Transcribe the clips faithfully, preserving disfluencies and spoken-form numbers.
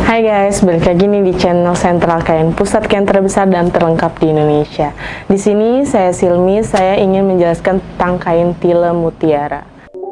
Hai guys, balik lagi nih di channel Sentral Kain, pusat kain terbesar dan terlengkap di Indonesia. Di sini saya Silmi, saya ingin menjelaskan tentang kain tile mutiara.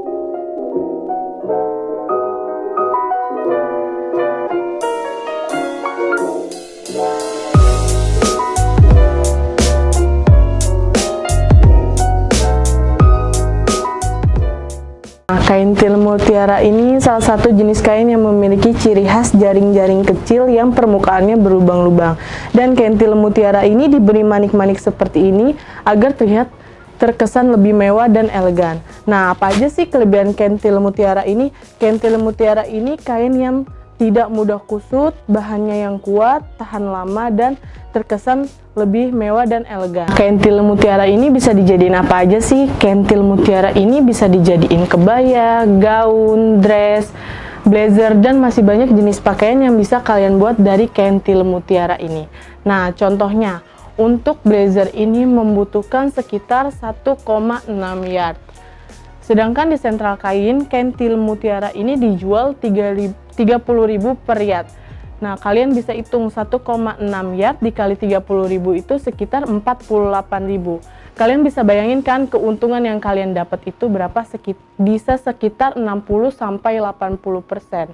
Kain tile mutiara ini salah satu jenis kain yang memiliki ciri khas jaring-jaring kecil yang permukaannya berlubang-lubang. Dan kain tile mutiara ini diberi manik-manik seperti ini agar terlihat terkesan lebih mewah dan elegan. Nah, apa aja sih kelebihan kain tile mutiara ini? Kain tile mutiara ini kain yang tidak mudah kusut, bahannya yang kuat, tahan lama, dan terkesan lebih mewah dan elegan. Kain tile mutiara ini bisa dijadiin apa aja sih? Kain tile mutiara ini bisa dijadiin kebaya, gaun, dress, blazer, dan masih banyak jenis pakaian yang bisa kalian buat dari kain tile mutiara ini. Nah, contohnya, untuk blazer ini membutuhkan sekitar satu koma enam yard. Sedangkan di Sentral Kain, kain tile mutiara ini dijual tiga puluh ribu per yard. Nah, kalian bisa hitung satu koma enam yard dikali tiga puluh ribu itu sekitar empat puluh delapan ribu. Kalian bisa bayangin kan keuntungan yang kalian dapat itu berapa? Sekit bisa sekitar enam puluh sampai delapan puluh persen.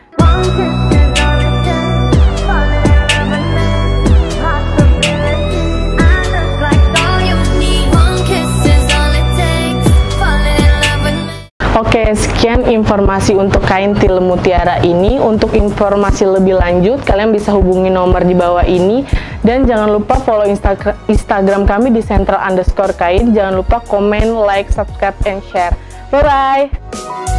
Oke, sekian informasi untuk kain tile mutiara ini. Untuk informasi lebih lanjut, kalian bisa hubungi nomor di bawah ini. Dan jangan lupa follow Instagram, Instagram kami di sentral underscore kain. Jangan lupa komen, like, subscribe, and share. Bye-bye!